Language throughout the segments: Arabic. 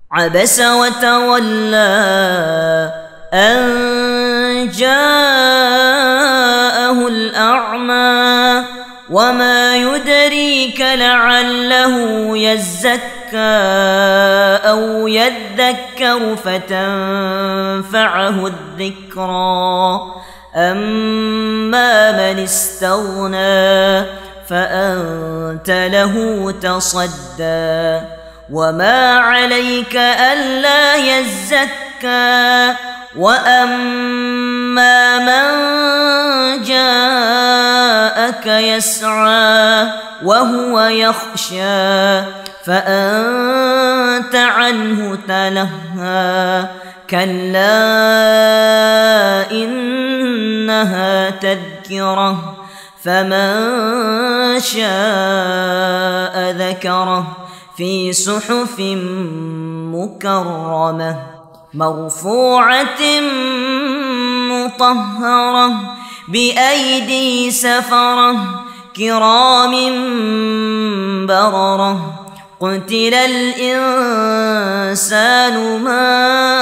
عبس وتولى أن جاءه الأعمى وما يدريك لعله يزكى أو يذكر فتنفعه الذكرى أما من استغنى فأنت له تصدى وما عليك ألا يزكى وأما من جاءك يسعى وهو يخشى فأنت عنه تلهى كلا إنها تذكرة فمن شاء ذكره في صحف مكرمة مرفوعة مطهرة بأيدي سفرة كرام بررة قتل الإنسان ما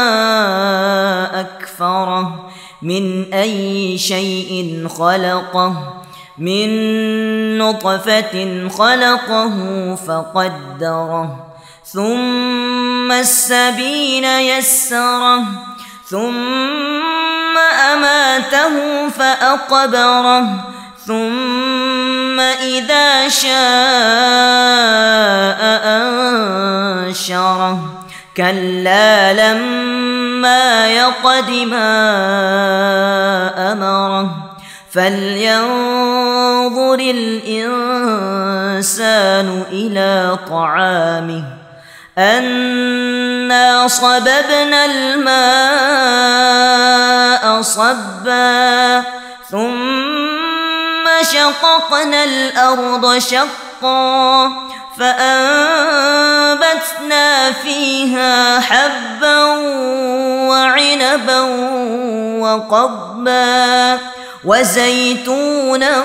أكفره من أي شيء خلقه من نطفة خلقه فقدره ثم السبيل يسره ثم أماته فأقبره ثم إذا شاء أنشره كلا لما يقض ما أمره فلينظر الإنسان إلى طعامه أنا صببنا الماء صبا ثم شققنا الأرض شقا فأنبتنا فيها حبا وعنبا وقضبا وزيتونا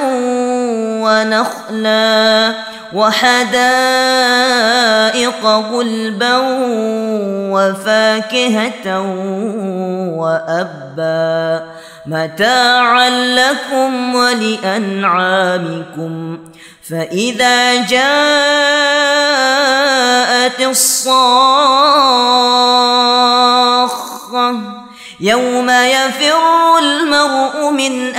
ونخلا وحدائق غلبا وفاكهة وأبا متاعا لكم ولأنعامكم فإذا جاءت الصاخة يوم يفر المرء من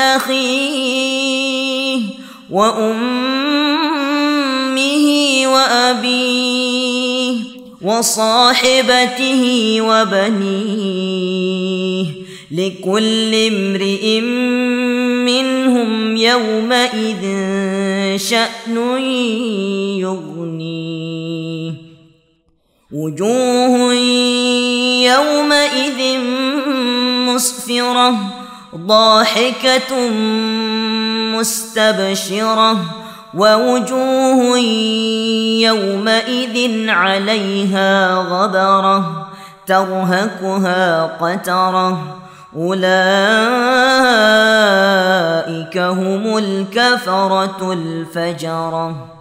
أخيه وأمه وأبيه وصاحبته وبنيه لكل امرئ منهم يومئذ شأن يغنيه وجوه يومئذ مسفرة ضاحكة مستبشرة ووجوه يومئذ عليها غبرة ترهقها قترة أولئك هم الكفرة الفجرة.